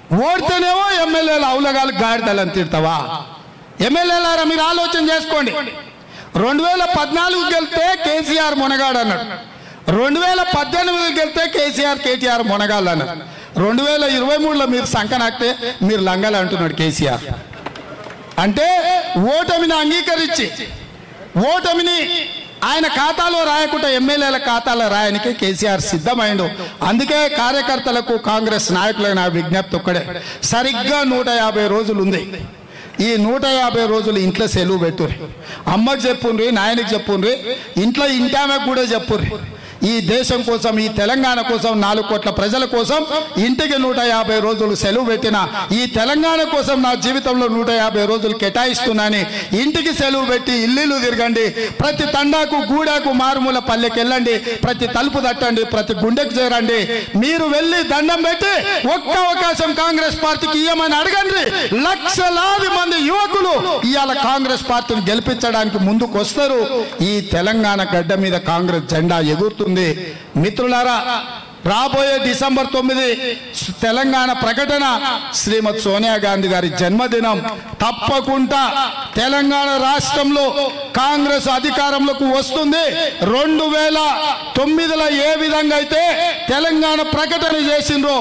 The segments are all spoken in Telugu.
ఓడితేనేమో ఎమ్మెల్యేలు అవులగాలు గాడిదలని తిడతావా? ఎమ్మెల్యేలారా మీరు ఆలోచన చేసుకోండి. 2014 గెలితే కేసీఆర్ మొనగాడు అన్నాడు, 2018 గెలితే కేటీఆర్ మొనగాళ్ళు అన్నాడు, 2023లో మీరు సంకనాక్తే మీరు లంగలు అంటున్నాడు కేసీఆర్. అంటే ఓటమిని అంగీకరించి ఓటమిని ఆయన ఖాతాలో రాయకుండా ఎమ్మెల్యేల ఖాతాలో రాయడానికి కేసీఆర్ సిద్ధమైండు. అందుకే కార్యకర్తలకు కాంగ్రెస్ నాయకులైన విజ్ఞప్తి ఒక్కడే, సరిగ్గా 150 రోజులు ఉంది. ఈ 150 రోజులు ఇంట్లో సెలవు పెట్టుర్రి. అమ్మకి చెప్పుండ్రి, నాయనకి చెప్పుండ్రి, ఇంట్లో ఇంటామెకు కూడా చెప్పుర్రి. ఈ దేశం కోసం, ఈ తెలంగాణ కోసం, 4 కోట్ల ప్రజల కోసం ఇంటికి 150 రోజులు సెలవు పెట్టిన, ఈ తెలంగాణ కోసం నా జీవితంలో 150 రోజులు కేటాయిస్తున్నాని ఇంటికి సెలవు పెట్టి ఇల్లు తిరగండి, ప్రతి తండాకు గూడాకు మారుమూల పల్లెకి వెళ్ళండి, ప్రతి తలుపు తట్టండి, ప్రతి గుండెకు చేరండి. మీరు వెళ్ళి దండం పెట్టి ఒక్క అవకాశం కాంగ్రెస్ పార్టీకి ఇయ్యమని అడగండి. లక్షలాది మంది యువకులు ఇవాళ కాంగ్రెస్ పార్టీని గెలిపించడానికి ముందుకు వస్తారు. ఈ తెలంగాణ గడ్డ మీద కాంగ్రెస్ జెండా ఎగురుతుంది. మిత్రులారా, రాబోయే డిసెంబర్ 9 తెలంగాణ ప్రకటన, శ్రీమతి సోనియా గాంధీ గారి జన్మదినం. తప్పకుండా తెలంగాణ రాష్ట్రంలో కాంగ్రెస్ అధికారంలోకి వస్తుంది. 2009లో ఏ విధంగా అయితే తెలంగాణ ప్రకటన చేసిండ్రో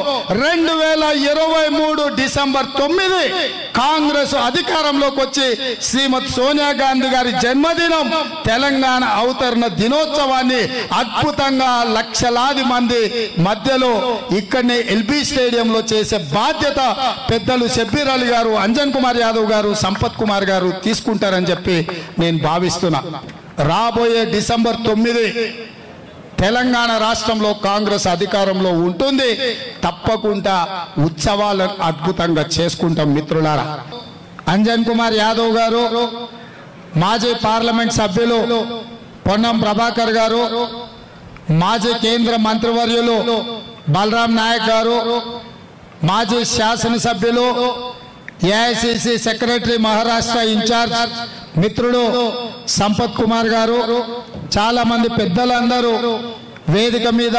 2023 డిసెంబర్ 9 కాంగ్రెస్ అధికారంలోకి వచ్చి శ్రీమతి సోనియా గాంధీ గారి జన్మదినం తెలంగాణ అవతరణ దినోత్సవాన్ని అద్భుతంగా లక్షలాది మంది మధ్యలో ఇక్కడనే ఎల్బీ స్టేడియంలో చేసే బాధ్యత పెద్దలు షబ్బీర్ అలీ గారు, అంజన్ కుమార్ యాదవ్ గారు, సంపత్ కుమార్ గారు తీసుకుంటారని చెప్పి నేను భావిస్తున్నా. రాబోయే డిసెంబర్ 9 తెలంగాణ రాష్ట్రంలో కాంగ్రెస్ అధికారంలో ఉంటుంది. తప్పకుండా ఉత్సవాలను అద్భుతంగా చేసుకుంటాం. మిత్రులారా, అంజన్ కుమార్ యాదవ్ గారు, మాజీ పార్లమెంట్ సభ్యులు పొన్నం ప్రభాకర్ గారు, మాజీ కేంద్ర మంత్రివర్యులు బలరాం నాయక్ గారు, మాజీ శాసనసభ్యులు, ఏఐసిసి సెక్రటరీ, మహారాష్ట్ర ఇన్ఛార్జ్ మిత్రుడు సంపత్ కుమార్ గారు, చాలా మంది పెద్దలందరూ వేదిక మీద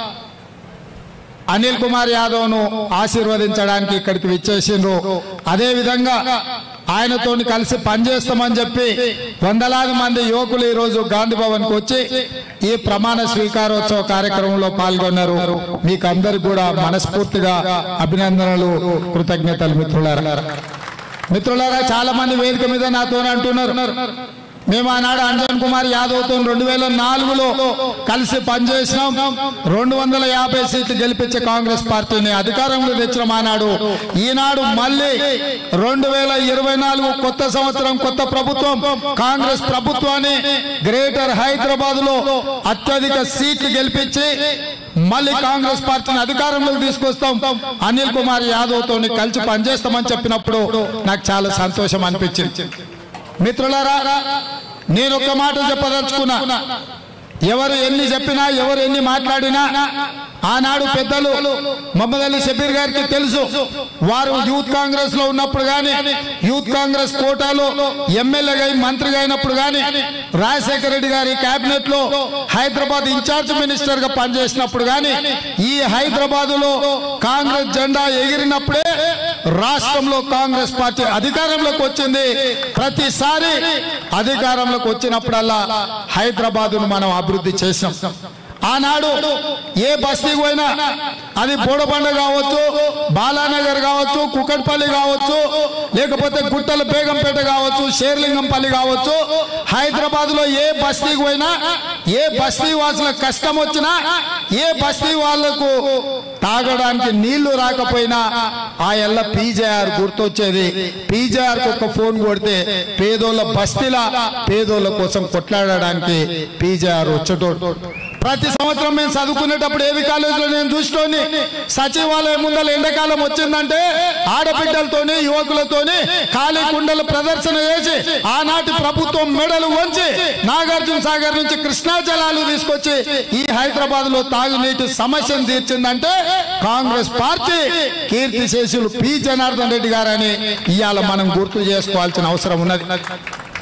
అనిల్ కుమార్ యాదవ్ను ఆశీర్వదించడానికి ఇక్కడికి విచ్చేసిండ్రు. అదేవిధంగా ఆయనతో కలిసి పనిచేస్తామని చెప్పి వందలాది మంది యువకులు ఈరోజు గాంధీ భవన్కి వచ్చి ఈ ప్రమాణ స్వీకారోత్సవ కార్యక్రమంలో పాల్గొన్నారు. మీకు అందరికి కూడా మనస్ఫూర్తిగా అభినందనలు, కృతజ్ఞతలు. మిత్రులారా, చాలా మంది వేదిక మీద నాతో అంటున్నారు, మేము ఆనాడు అంజన్ కుమార్ యాదవ్తో 2004లో కలిసి పనిచేసినాం, 250 సీట్లు గెలిపించే కాంగ్రెస్ పార్టీని అధికారంలో తెచ్చిన ఆనాడు. ఈనాడు మళ్ళీ 2024 కొత్త సంవత్సరం, కొత్త ప్రభుత్వం, కాంగ్రెస్ ప్రభుత్వాన్ని గ్రేటర్ హైదరాబాద్ లో అత్యధిక సీట్లు గెలిపించి మళ్ళీ కాంగ్రెస్ పార్టీని అధికారంలోకి తీసుకొస్తాం, అనిల్ కుమార్ యాదవ్తో కలిసి పనిచేస్తామని చెప్పినప్పుడు నాకు చాలా సంతోషం అనిపించింది. మిత్రులారా, నేను ఒక మాట చెప్పదలుచుకున్నా. ఎవరు ఎన్ని చెప్పినా, ఎవరు ఎన్ని మాట్లాడినా ఆనాడు పెద్దలు మొహమ్మద్ అలీ షబీర్ గారికి తెలుసు. వారు యూత్ కాంగ్రెస్ లో ఉన్నప్పుడు గాని, యూత్ కాంగ్రెస్ కోటాలో ఎమ్మెల్యేగా మంత్రిగా అయినప్పుడు గాని, రాజశేఖర రెడ్డి గారి కేబినెట్ లో హైదరాబాద్ ఇన్ఛార్జ్ మినిస్టర్ గా పనిచేసినప్పుడు గాని, ఈ హైదరాబాద్ లో కాంగ్రెస్ జెండా ఎగిరినప్పుడే రాష్ట్రంలో కాంగ్రెస్ పార్టీ అధికారంలోకి వచ్చింది. ప్రతిసారి అధికారంలోకి వచ్చినప్పుడల్లా హైదరాబాద్ ను మనం అభివృద్ధి చేసాం. ఆనాడు ఏ బస్తీకి పోయినా, అది బోడబండ కావచ్చు, బాలానగర్ కావచ్చు, కుకట్పల్లి కావచ్చు, లేకపోతే గుట్టల బేగంపేట కావచ్చు, షేర్లింగంపల్లి కావచ్చు, హైదరాబాద్ లో ఏ బస్తీకి పోయినా, ఏ బస్తీ వాసులకు కష్టం వచ్చినా, ఏ బస్తీ వాళ్లకు తాగడానికి నీళ్లు రాకపోయినా ఆ ఎల్ల పీజేఆర్ గుర్తొచ్చేది. పీజేఆర్ కు ఒక ఫోన్ కొడితే పేదోళ్ళ బస్తీల పేదోళ్ళ కోసం కొట్లాడడానికి పీజేఆర్ వచ్చేటోడు. ప్రతి సంవత్సరం మేము చదువుకునేటప్పుడు ఏవి కాలేజీలో నేను చూస్తోని, సచివాలయం ముందర ఎండాకాలం వచ్చిందంటే ఆడబిడ్డలతోని, యువకులతోని ఖాళీ కుండల ప్రదర్శన చేసి ఆనాటి ప్రభుత్వం మెడలు వంచి నాగార్జున సాగర్ నుంచి కృష్ణా జలాలు తీసుకొచ్చి ఈ హైదరాబాద్ లో తాగునీటి సమస్యను తీర్చిందంటే కాంగ్రెస్ పార్టీ. కీర్తిశేషులు పి జనార్దన్ రెడ్డి గారని ఇవాళ మనం గుర్తు చేసుకోవాల్సిన అవసరం ఉన్నది.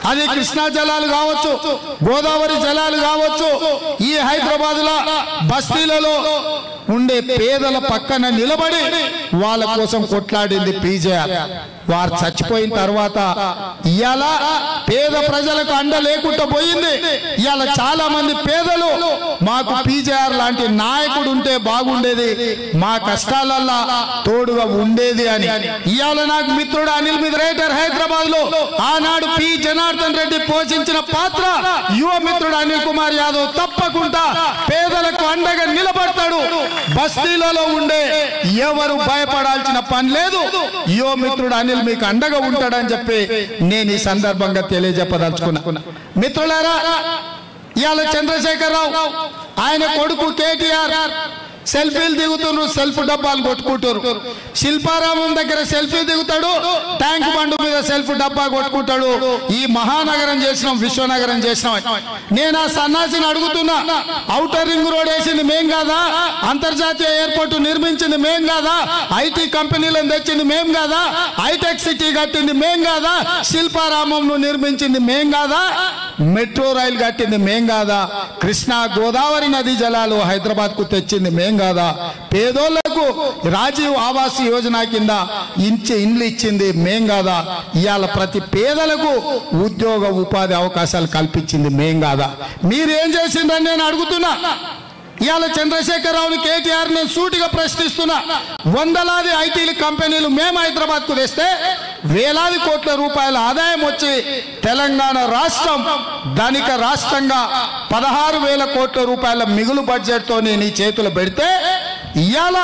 అది కృష్ణా జలాలు కావచ్చు, గోదావరి జలాలు కావచ్చు, ఈ హైదరాబాద్ లో బస్తీలలో ఉండే పేదల పక్కన నిలబడి వాళ్ళ కోసం కొట్లాడింది పీజేఆర్. వారు చచ్చిపోయిన తర్వాత ఇవాళ పేద ప్రజలకు అండ లేకుండా పోయింది. ఇవాళ చాలా మంది పేదలు మాకు పీజేఆర్ లాంటి నాయకుడు ఉంటే బాగుండేది, మా కష్టాలల్లా తోడుగా ఉండేది అని. ఇవాళ నాకు మిత్రుడు అనిల్ మిద్రేటర్ హైదరాబాద్ లో ఆనాడు పి జనార్దన్ రెడ్డి పోషించిన పాత్ర యువ మిత్రుడు అనిల్ కుమార్ యాదవ్ తప్పకుండా పేదలకు అండగా నిలబడతాడు. బస్తీలలో ఉండే ఎవరు భయపడాల్సిన పని లేదు. యువ మిత్రుడు అనిల్ మీకు అండగా ఉంటాడని చెప్పి నేను ఈ సందర్భంగా తెలియజెప్పదలుచుకున్నా. మిత్రులారా, ఇవాళ చంద్రశేఖరరావు ఆయన కొడుకు కేటీఆర్ సెల్ఫీలు దిగుతున్నారు, సెల్ఫ్ డబ్బాలు కొట్టుకుంటారు. శిల్పారామం దగ్గర సెల్ఫీ దిగుతాడు, ట్యాంక్ బండు మీద సెల్ఫ్ డబ్బా కొట్టుకుంటాడు. ఈ మహానగరం చేసినాం, విశ్వనగరం చేసినాం. నేను ఆ సన్నాసిని అడుగుతున్నా, ఔటర్ రింగ్ రోడ్ వేసింది మేం కాదా? అంతర్జాతీయ ఎయిర్పోర్ట్ నిర్మించింది మేం కాదా? ఐటీ కంపెనీలను తెచ్చింది మేం కాదా? హైటెక్ సిటీ కట్టింది మేం కాదా? శిల్పారామం నిర్మించింది మేం కాదా? మెట్రో రైలు కట్టింది మేం కాదా? కృష్ణా గోదావరి నదీ జలాలు హైదరాబాద్ కు తెచ్చింది మేం కాదా? పేదోళ్లకు రాజీవ్ ఆవాస్ యోజన కింద ఇండ్లు ఇచ్చింది మేం కాదా? ఇవాళ ప్రతి పేదలకు ఉద్యోగ ఉపాధి అవకాశాలు కల్పించింది మేం కాదా? మీరేం చేసిందని నేను అడుగుతున్నా. ఇవాళ చంద్రశేఖరరావుని కేటీఆర్ నేను సూటిగా ప్రశ్నిస్తున్నా. వందలాది ఐటీ కంపెనీలు మేము హైదరాబాద్ కు తెస్తే వేలాది కోట్ల రూపాయల ఆదాయం వచ్చి తెలంగాణ రాష్ట్రం ధనిక రాష్ట్రంగా 16,000 కోట్ల రూపాయల మిగులు బడ్జెట్ తో నీ చేతులు పెడితే ఇవాళ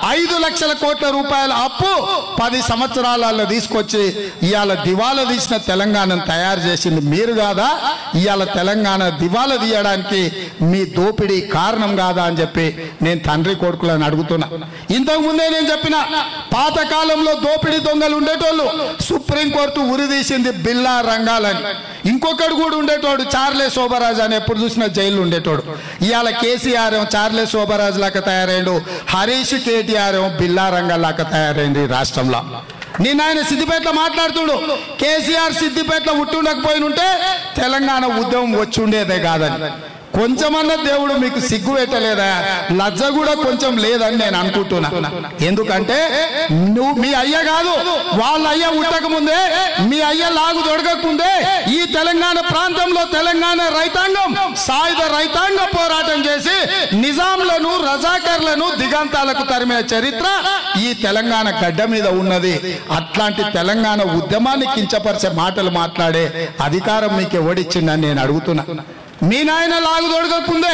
5 లక్షల కోట్ల రూపాయల అప్పు 10 సంవత్సరాలలో తీసుకొచ్చి ఇవాళ దివాలా తీసిన తెలంగాణను తయారు చేసింది మీరు కాదా? ఇవాళ తెలంగాణ దివాలా తీయడానికి మీ దోపిడీ కారణం కాదా అని చెప్పి నేను తండ్రి కొడుకులను అడుగుతున్నా. ఇంతకు ముందే నేను చెప్పిన, పాతకాలంలో దోపిడీ దొంగలు ఉండేటోళ్ళు సుప్రీంకోర్టు ఉరిదీసింది బిల్లా రంగాలని. ఇంకొకడు కూడా ఉండేటోడు చార్లే శోభరాజ్ అని, ఎప్పుడు చూసినా జైలు ఉండేటోడు. ఇవాళ కేసీఆర్ ఏమో చార్లే శోభరాజ్ లాగా తయారైండు, హరీష్ కేటీఆర్ ఏమో బిల్లా రంగాల్లాగా తయారైంది రాష్ట్రంలో. నిన్న ఆయన సిద్దిపేటలో మాట్లాడుతుడు, కేసీఆర్ సిద్దిపేటలో ఉంటే తెలంగాణ ఉద్యమం వచ్చి ఉండేదే కాదని. కొంచెమన్నా దేవుడు మీకు సిగ్గు పెట్టలేదా? లజ్జ కూడా కొంచెం లేదని నేను అనుకుంటున్నా. ఎందుకంటే నువ్వు మీ అయ్య కాదు, వాళ్ళ అయ్య ఉట్టక ముందే, మీ అయ్య లాగు దొరకకుందే ఈ తెలంగాణ ప్రాంతంలో తెలంగాణ రైతాంగం సాయుధ రైతాంగ పోరాటం చేసి నిజాంలను రజాకర్లను దిగంతాలకు తరిమిన చరిత్ర ఈ తెలంగాణ గడ్డ మీద ఉన్నది. అట్లాంటి తెలంగాణ ఉద్యమాన్ని కించపరిచే మాటలు మాట్లాడే అధికారం మీకు ఎవడిచ్చిందని నేను అడుగుతున్నా. మీ నాయన లాగు దొరకకుందే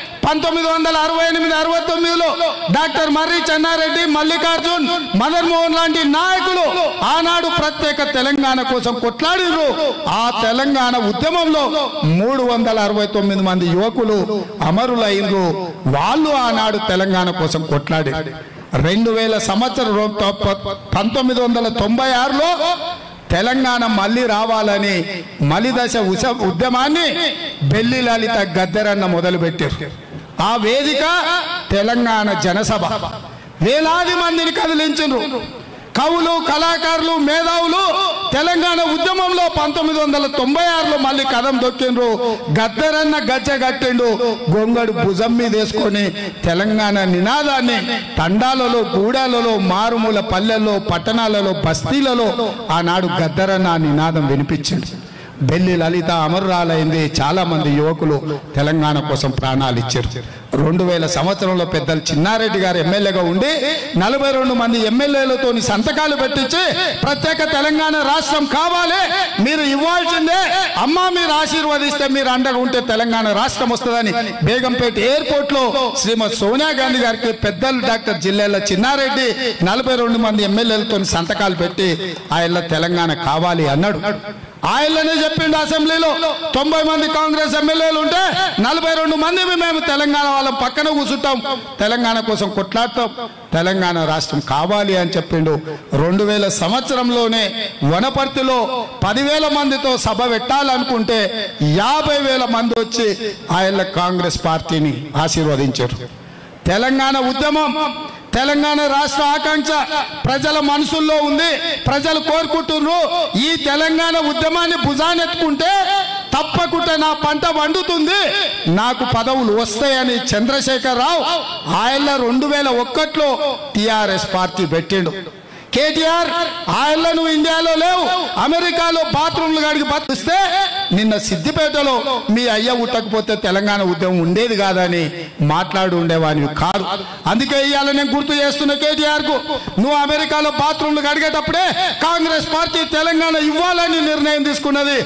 1968-69లో డాక్టర్ మర్రి చెన్నారెడ్డి, మల్లికార్జున్, మదన్ మోహన్ లాంటి నాయకులు ఆనాడు ప్రత్యేక తెలంగాణ కోసం కొట్లాడిరు. ఆ తెలంగాణ ఉద్యమంలో 369 మంది యువకులు అమరులైనరు. వాళ్ళు ఆనాడు తెలంగాణ కోసం కొట్లాడారు. 2000 సంవత్సరం 1996లో తెలంగాణ మళ్ళీ రావాలని మలిదశ ఉద్యమాన్ని బెల్లి లలిత గద్దెరన్న మొదలుపెట్టారు. ఆ వేదిక తెలంగాణ జనసభ. వేలాది మందిని కదిలించారు. కవులు, కళాకారులు, మేధావులు తెలంగాణ ఉద్యమంలో 1996లో మళ్ళీ కదం దొక్కిండ్రు. గద్దరన్న గజ్జ కట్టిండు, గొంగడు భుజం మీద వేసుకొని తెలంగాణ నినాదాన్ని తండాలలో, గూడాలలో, మారుమూల పల్లెల్లో, పట్టణాలలో, బస్తీలలో ఆనాడు గద్దరన్న నినాదం వినిపించింది. బెల్లి లలిత అమరురాలైంది. చాలా మంది యువకులు తెలంగాణ కోసం ప్రాణాలు ఇచ్చారు. 2000 సంవత్సరంలో పెద్దలు చిన్నారెడ్డి గారు ఎమ్మెల్యేగా ఉండి 42 మంది ఎమ్మెల్యేలతో సంతకాలు పెట్టించి ప్రత్యేక తెలంగాణ రాష్ట్రం కావాలి, మీరు ఇవ్వాల్సిందే, అమ్మ మీరు ఆశీర్వదిస్తే, మీరు అండగా ఉంటే తెలంగాణ రాష్ట్రం వస్తుందని బేగంపేట ఎయిర్పోర్ట్ లో శ్రీమతి సోనియా గాంధీ గారికి పెద్దలు డాక్టర్ జిల్లాల చిన్నారెడ్డి 42 మంది ఎమ్మెల్యేలతో సంతకాలు పెట్టి ఆయన తెలంగాణ కావాలి అన్నాడు. ఆయననే చెప్పిండు అసెంబ్లీలో 90 మంది కాంగ్రెస్ ఎమ్మెల్యేలు ఉంటే 42 మంది మేము తెలంగాణ వాళ్ళం పక్కన కూర్చుంటాం, తెలంగాణ కోసం కొట్లాడతాం, తెలంగాణ రాష్ట్రం కావాలి అని చెప్పిండు. 2000 సంవత్సరంలోనే వనపర్తిలో 10,000 మందితో సభ పెట్టాలనుకుంటే 50,000 మంది వచ్చి ఆయన కాంగ్రెస్ పార్టీని ఆశీర్వదించారు. తెలంగాణ ఉద్యమం తెలంగాణ రాష్ట్ర ఆకాంక్ష ప్రజల మనసుల్లో ఉంది, ప్రజలు కోరుకుంటున్నారు. ఈ తెలంగాణ ఉద్యమాన్ని భుజానెత్తుకుంటే తప్పకుండా నా పంట వండుతుంది, నాకు పదవులు వస్తాయని చంద్రశేఖరరావు ఆయన 2001లో టిఆర్ఎస్ పార్టీ పెట్టిండు. కేటీఆర్ ఆయన నువ్వు ఇండియాలో లేవు, అమెరికాలో బాత్రూమ్లు గడికి బతిస్తే నిన్న సిద్దిపేటలో మీ అయ్య ఉట్టకపోతే తెలంగాణ ఉద్యమం ఉండేది కాదని మాట్లాడి ఉండేవాడివి కాదు. అందుకే ఇవాళ నేను గుర్తు చేస్తున్న కేటీఆర్ కు, నువ్వు అమెరికాలో బాత్రూమ్లు గడిగేటప్పుడే కాంగ్రెస్ పార్టీ తెలంగాణ ఇవ్వాలని నిర్ణయం తీసుకున్నది.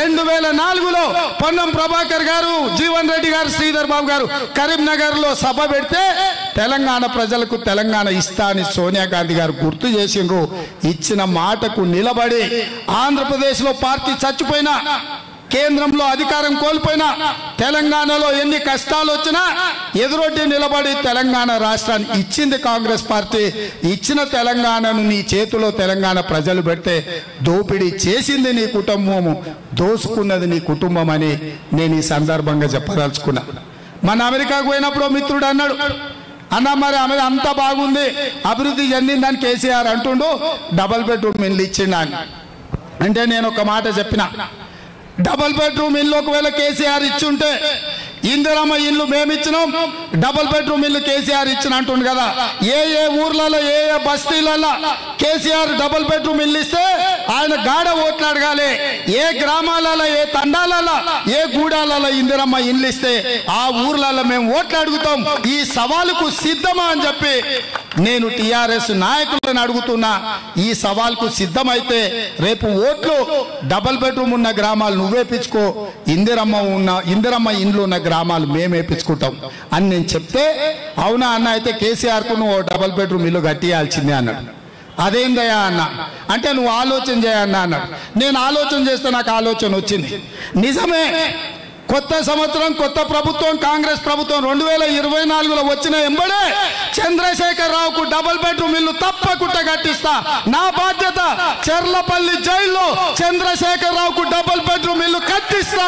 2004లో పొన్నం ప్రభాకర్ గారు, జీవన్ రెడ్డి గారు, శ్రీధర్ బాబు గారు కరీంనగర్ లో సభ పెడితే తెలంగాణ ప్రజలకు తెలంగాణ ఇస్తా అని సోనియా గాంధీ గారు గుర్తు చేసి ఇచ్చిన మాటకు నిలబడి ఆంధ్రప్రదేశ్ లో పార్టీ చచ్చిపోయినా, కేంద్రంలో అధికారం కోల్పోయినా, తెలంగాణలో ఎన్ని కష్టాలు వచ్చినా ఎదురొడ్డి నిలబడి తెలంగాణ రాష్ట్రాన్ని ఇచ్చింది కాంగ్రెస్ పార్టీ. ఇచ్చిన తెలంగాణను నీ చేతిలో తెలంగాణ ప్రజలు పెడితే దోపిడీ చేసింది నీ కుటుంబము, దోసుకున్నది నీ కుటుంబం అని నేను ఈ సందర్భంగా చెప్పదలుచుకున్నా. మన అమెరికాకు పోయినప్పుడు మిత్రుడు అన్నాడు, అన్న మరి ఆమె అంతా బాగుంది, అభివృద్ధి చెందిందని కేసీఆర్ అంటుండు, డబల్ బెడ్రూమ్ ఇల్లు ఇచ్చిండు అని. అంటే నేను ఒక మాట చెప్పిన, డబల్ బెడ్రూమ్ ఇల్లు ఒకవేళ కేసీఆర్ ఇచ్చుంటే, ఇందిరమ్మ ఇల్లు మేమిచ్చినాం, డబుల్ బెడ్రూమ్ ఇల్లు కేసీఆర్ ఇచ్చిన అంటుండు కదా, ఏ ఏ ఊర్లలో ఏ ఏ బస్తీలలో కేసీఆర్ డబుల్ బెడ్రూమ్ ఇల్లు ఇస్తే ఆయన గాడ ఓట్లు అడగాలి, ఏ గ్రామాలలో ఏ తండాలలో ఏ గూడాలలో ఇందిరమ్మ ఇల్లు ఇస్తే ఆ ఊర్లలో మేము ఓట్లు అడుగుతాం, ఈ సవాలుకు సిద్ధమా అని చెప్పి నేను టిఆర్ఎస్ నాయకులను అడుగుతున్నా. ఈ సవాల్కు సిద్ధమైతే రేపు ఓట్లు డబుల్ బెడ్రూమ్ ఉన్న గ్రామాలు నువ్వేపించుకో, ఇందిరమ్మ ఇండ్లు ఉన్న గ్రామాలు మేమేపించుకుంటాం అని నేను చెప్తే, అవునా అన్న, అయితే కేసీఆర్ కు నువ్వు డబుల్ బెడ్రూమ్ ఇల్లు కట్టియాల్సిందే అన్నాడు. అదేందయ్యా అన్న అంటే, నువ్వు ఆలోచన చేయన్నా అన్నాడు. నేను ఆలోచన చేస్తే నాకు ఆలోచన వచ్చింది. నిజమే, కొత్త సంవత్సరం కొత్త ప్రభుత్వం కాంగ్రెస్ ప్రభుత్వం 2024లో వచ్చిన ఎంబడే చంద్రశేఖరరావుకు డబుల్ బెడ్రూమ్ ఇల్లు తప్పకుండా కట్టిస్తా. నా బాధ్యత, చెర్లపల్లి జైల్లో చంద్రశేఖరరావుకు డబుల్ బెడ్రూమ్ ఇల్లు కట్టిస్తా.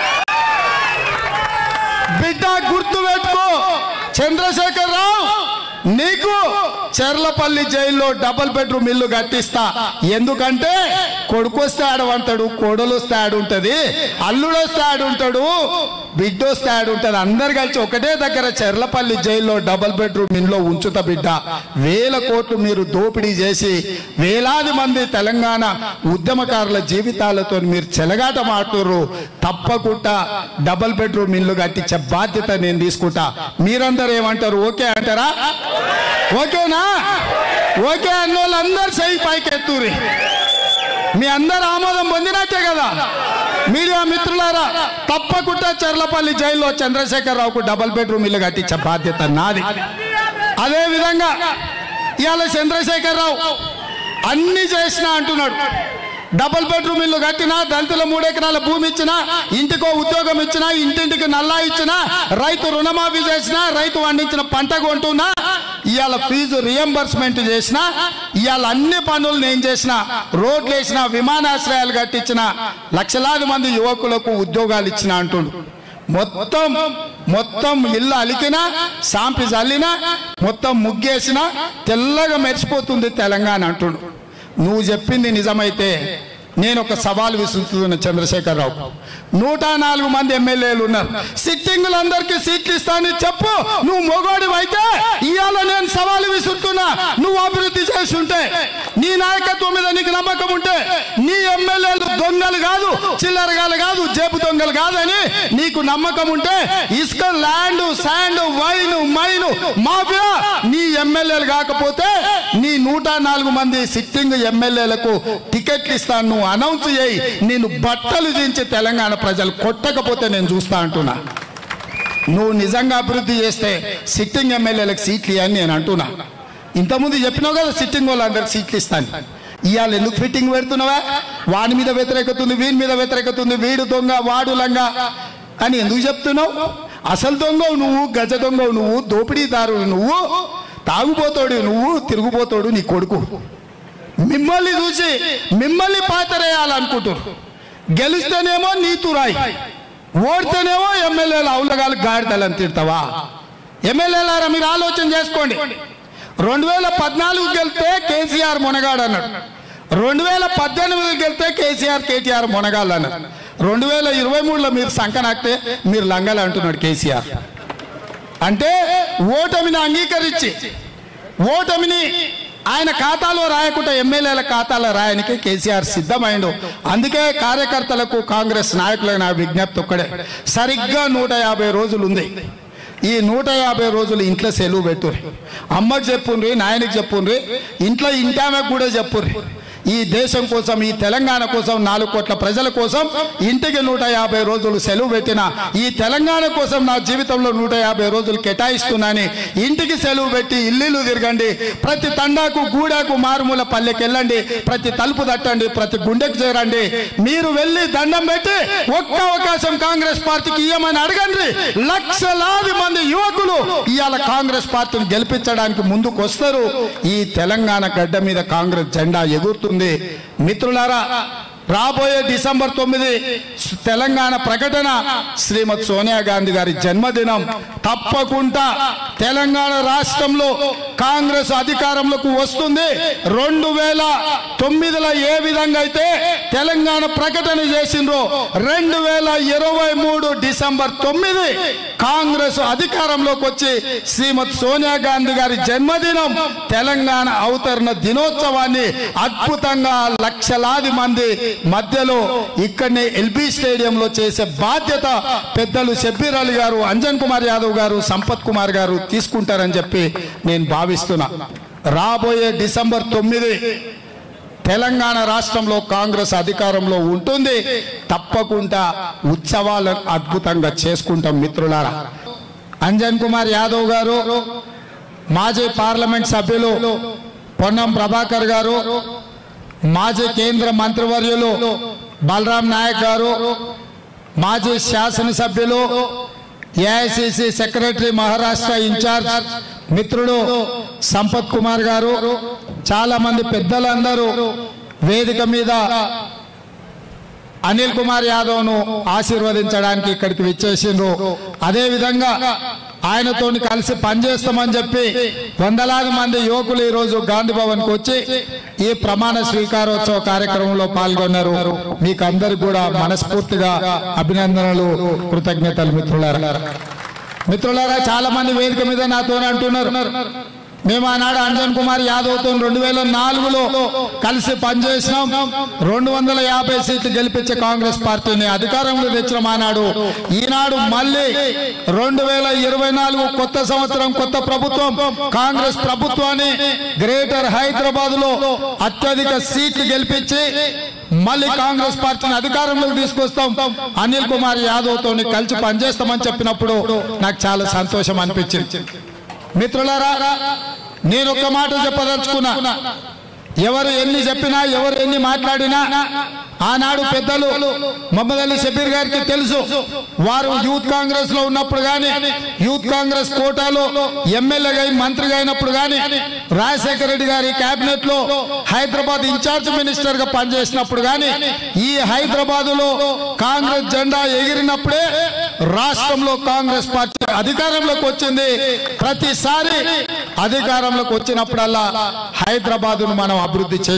బిడ్డ గుర్తు పెట్టుకో, చంద్రశేఖరరావు నీకు చెర్లపల్లి జైల్లో డబుల్ బెడ్రూమ్ ఇల్లు కట్టిస్తా. ఎందుకంటే కొడుకు వస్తే ఆడవంటాడు, కోడలు వస్తే ఆడుంటది, అల్లుడు వస్తే ఆడుంటాడు, బిడ్డ వస్తే ఆడుంటది, అందరు కలిసి ఒకటే దగ్గర చెర్లపల్లి జైల్లో డబుల్ బెడ్రూమ్ ఇల్లు ఉంచుతా. బిడ్డ, 1000 కోట్లు మీరు దోపిడీ చేసి వేలాది మంది తెలంగాణ ఉద్యమకారుల జీవితాలతో మీరు చెలగాట మాడుతుర్రు. తప్పకుండా డబుల్ బెడ్రూమ్ ఇల్లు కట్టించే బాధ్యత నేను తీసుకుంటా. మీరందరూ ఏమంటారు? ఓకే అంటారా? ఓకేనా? ఓకే అన్న వాళ్ళందరూ చెయ్యి పైకెత్తురి. మీ అందరు ఆమోదం పొందినట్టే కదా. మీడియా మిత్రులారా, తప్పకుండా చెర్లపల్లి జైల్లో చంద్రశేఖరరావుకు డబుల్ బెడ్రూమ్ ఇల్లు కట్టించే బాధ్యత నాది. అదే విధంగా ఇవాళ చంద్రశేఖరరావు అన్ని చేసినా అంటున్నాడు. డబుల్ బెడ్రూమ్ ఇల్లు కట్టినా, దళితుల 3 ఎకరాల భూమి ఇచ్చినా, ఇంటికో ఉద్యోగం ఇచ్చినా, ఇంటింటికి నల్లా ఇచ్చినా, రైతు రుణమాఫీ చేసినా, రైతు పండించిన పంట కొంటున్నా, ఇవాళ ఫీజు రియంబర్స్మెంట్ చేసిన, ఇవాళ అన్ని పనులు నేను చేసిన, రోడ్లు వేసిన, విమానాశ్రయాలు కట్టించిన, లక్షలాది మంది యువకులకు ఉద్యోగాలు ఇచ్చిన అంటుండు. మొత్తం ఇల్లు అలికినా, సాంపి చల్లినా, మొత్తం ముగ్గేసినా తెల్లగా మెరిసిపోతుంది తెలంగాణ అంటుండు. నువ్వు చెప్పింది నిజమైతే నేను ఒక సవాల్ విసురుతున్న చంద్రశేఖరరావు, 104 మంది ఎమ్మెల్యేలు ఉన్నారు, సిట్టింగులందరికీ సీట్లు ఇస్తానని చెప్పు. నువ్వు మొగోడి అయితే ఇవాళ నేను సవాలు విసురుతున్నా. నువ్వు అభివృద్ధి చేసి ఉంటే, నీ నాయకత్వం మీద నీకు నమ్మకం ఉంటే, నీ ఎమ్మెల్యేలు దొంగలు కాదు, చిల్లరగాలు కాదు, జేబు దొంగలు కాదని నీకు నమ్మకం ఉంటే, ఇసుక, land, sand, wine, mine mafia నీ ఎమ్మెల్యేలు కాకపోతే నీ 104 మంది సిట్టింగ్ ఎమ్మెల్యేలకు టికెట్లు ఇస్తాను, నువ్వు అనౌన్స్ చేయి. నేను బట్టలు దించి తెలంగాణ ప్రజలు కొట్టకపోతే నేను చూస్తా అంటున్నా. నువ్వు నిజంగా అభివృద్ధి చేస్తే సిట్టింగ్ ఎమ్మెల్యేలకు సీట్లు ఇవ్వని నేను అంటున్నా. ఇంతకుముందు చెప్పినావు కదా సిట్టింగ్ వాళ్ళందరికి సీట్లు ఇస్తాను. ఇవాళ ఎందుకు ఫిట్టింగ్ పెడుతున్నావా? వాడి మీద వ్యతిరేకత ఉంది, వీడి మీద వ్యతిరేకత ఉంది, వీడు దొంగ వాడు లంగ అని ఎందుకు చెప్తున్నావు? అసలు దొంగవు నువ్వు, గజ దొంగవు నువ్వు, దోపిడీదారు నువ్వు, తాగుపోతాడు నువ్వు, తిరుగుపోతాడు నీ కొడుకు. మిమ్మల్ని చూసి మిమ్మల్ని పాతరేయాలనుకుంటారు. గెలిస్తేనేమో నీతురాయి, ఓడితేనేమో ఎమ్మెల్యేలు అవులగాలు గాడిదలని తిడతావా? ఎమ్మెల్యేలారా మీరు ఆలోచన చేసుకోండి. 2014 గెలితే కేసీఆర్ మునగాడు అన్నాడు, 2018 గెలితే కేటీఆర్ మునగాళ్ళు అన్నాడు, 2023లో మీరు సంకనాక్తే మీరు లంగలు అంటున్నాడు కేసీఆర్. అంటే ఓటమిని అంగీకరించి ఓటమిని ఆయన ఖాతాలో రాయకుండా ఎమ్మెల్యేల ఖాతాలో రాయడానికి కేసీఆర్ సిద్ధమైండు. అందుకే కార్యకర్తలకు కాంగ్రెస్ నాయకులకు నా విజ్ఞప్తి ఒక్కడే, సరిగ్గా 150 రోజులు ఉంది. ఈ 150 రోజులు ఇంట్లో సెలవు పెట్టుర్రి. అమ్మకి చెప్పుండ్రి, నాయనకి చెప్పుండ్రి, ఇంట్లో ఇంటామెకు కూడా చెప్పుర్రి. ఈ దేశం కోసం, ఈ తెలంగాణ కోసం, 4 కోట్ల ప్రజల కోసం ఇంటికి 150 రోజులు సెలవు పెట్టిన, ఈ తెలంగాణ కోసం నా జీవితంలో 150 రోజులు కేటాయిస్తున్నాని ఇంటికి సెలవు పెట్టి ఇల్లు తిరగండి, ప్రతి తండాకు గూడాకు మారుమూల పల్లెకి వెళ్ళండి, ప్రతి తలుపు తట్టండి, ప్రతి గుండెకు చేరండి. మీరు వెళ్ళి దండం పెట్టి ఒక్క అవకాశం కాంగ్రెస్ పార్టీకి ఇయ్యమని అడగండి. లక్షలాది మంది యువకులు ఇవాళ కాంగ్రెస్ పార్టీని గెలిపించడానికి ముందుకు వస్తారు. ఈ తెలంగాణ గడ్డ మీద కాంగ్రెస్ జెండా ఎగురుతుంది. మిత్రులారా, రాబోయే డిసెంబర్ 9 తెలంగాణ ప్రకటన శ్రీమతి సోనియా గాంధీ గారి జన్మదినం. తప్పకుండా తెలంగాణ రాష్ట్రంలో కాంగ్రెస్ అధికారంలోకి వస్తుంది. 2009లో ఏ విధంగా అయితే తెలంగాణ ప్రకటన చేసిండ్రో 2023 డిసెంబర్ 9 కాంగ్రెస్ అధికారంలోకి వచ్చి శ్రీమతి సోనియా గాంధీ గారి జన్మదినం తెలంగాణ అవతరణ దినోత్సవాన్ని అద్భుతంగా లక్షలాది మంది మధ్యలో ఇక్కడనే ఎల్బీ స్టేడియంలో చేసే బాధ్యత పెద్దలు షబ్బీర్ అలీ గారు, అంజన్ కుమార్ యాదవ్ గారు, సంపత్ కుమార్ గారు తీసుకుంటారని చెప్పి నేను భావిస్తున్నా. రాబోయే డిసెంబర్ 9 తెలంగాణ రాష్ట్రంలో కాంగ్రెస్ అధికారంలో ఉంటుంది. తప్పకుండా ఉత్సవాలను అద్భుతంగా చేసుకుంటాం. మిత్రులారా, అంజన్ కుమార్ యాదవ్ గారు, మాజీ పార్లమెంట్ సభ్యులు పొన్నం ప్రభాకర్ గారు, మాజీ కేంద్ర మంత్రివర్యులు బలరాం నాయక్ గారు, మాజీ శాసనసభ్యులు, ఏఐసిసి సెక్రటరీ మహారాష్ట్ర ఇన్ఛార్జ్ మిత్రుడు సంపత్ కుమార్ గారు, చాలా మంది పెద్దలందరూ వేదిక మీద అనిల్ కుమార్ యాదవ్ ను ఆశీర్వదించడానికి ఇక్కడికి విచ్చేసిండ్రు. అదే విధంగా ఆయనతో కలిసి పనిచేస్తామని చెప్పి వందలాది మంది యువకులు ఈ రోజు గాంధీ భవన్ కు వచ్చి ఈ ప్రమాణ స్వీకారోత్సవ కార్యక్రమంలో పాల్గొన్నారు. మీకు అందరికి కూడా మనస్ఫూర్తిగా అభినందనలు, కృతజ్ఞతలు. మిత్రులారా, చాలా మంది వేదిక మీద నాతో అంటున్నారు, మేము ఆనాడు అంజన్ కుమార్ యాదవ్ తో 2004లో కలిసి పనిచేసినాం, 250 సీట్లు గెలిపించే కాంగ్రెస్ పార్టీని అధికారంలో తెచ్చిన ఆనాడు. ఈనాడు మళ్ళీ 2024 కొత్త సంవత్సరం, కొత్త ప్రభుత్వం, కాంగ్రెస్ ప్రభుత్వాన్ని గ్రేటర్ హైదరాబాద్ లో అత్యధిక సీట్లు గెలిపించి మళ్ళీ కాంగ్రెస్ పార్టీని అధికారంలోకి తీసుకొస్తాం, అనిల్ కుమార్ యాదవ్ తో కలిసి పనిచేస్తామని చెప్పినప్పుడు నాకు చాలా సంతోషం అనిపించింది. మిత్రులారా, నేను ఒక్క మాట చెప్పదలుచుకున్నా. ఎవరు ఎన్ని చెప్పినా, ఎవరు ఎన్ని మాట్లాడినా ఆనాడు పెద్దలు మొహమ్మద్ అలీ షబీర్ గారికి తెలుసు. వారు యూత్ కాంగ్రెస్ లో ఉన్నప్పుడు గాని, యూత్ కాంగ్రెస్ కోటాలో ఎమ్మెల్యేగా మంత్రిగా అయినప్పుడు గాని, రాజశేఖర రెడ్డి గారి కేబినెట్ లో హైదరాబాద్ ఇన్ఛార్జ్ మినిస్టర్ గా పనిచేసినప్పుడు గాని, ఈ హైదరాబాద్ లో కాంగ్రెస్ జెండా ఎగిరినప్పుడే రాష్ట్రంలో కాంగ్రెస్ పార్టీ అధికారంలోకి వచ్చింది. ప్రతిసారి అధికారంలోకి వచ్చినప్పుడల్లా హైదరాబాద్ ను మనం అభివృద్ధి